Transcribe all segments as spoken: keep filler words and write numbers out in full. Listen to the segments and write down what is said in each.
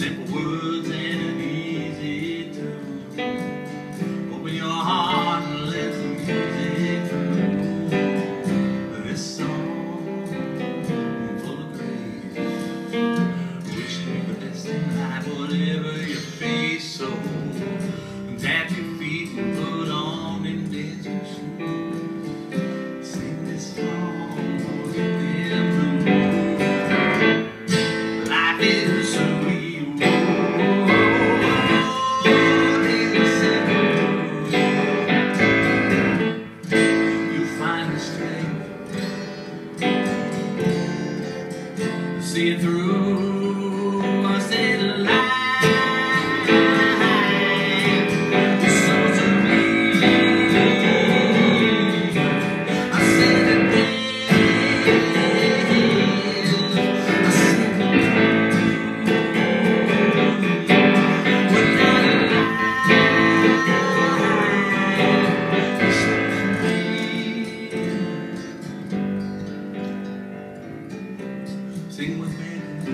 Simple words and an easy tune. Open your heart and let the music through. This song full of grace. Wish you the best in life, whatever you face. So tap your feet and put on them dancing shoes. Sing this song, forget them blues. Life is sweet. See it through, I said life is so sweet. I said it then, I said when I life is so sweet. Sing with me.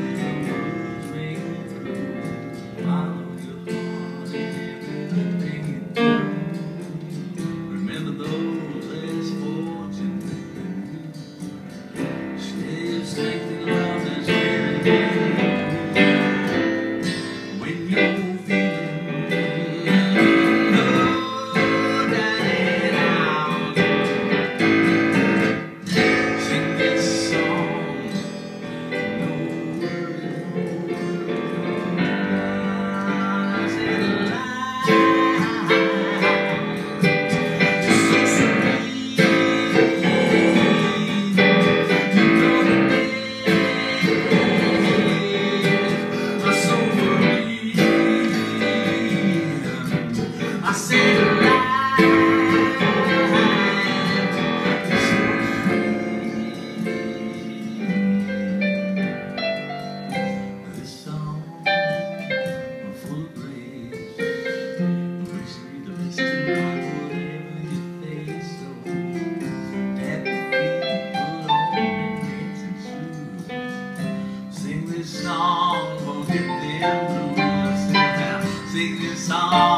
I said this song full of grace. Wish you the best in life, whatever you face. So tap your feet, put on them dancing shoes. Sing this song, forget them blues. Sing this song.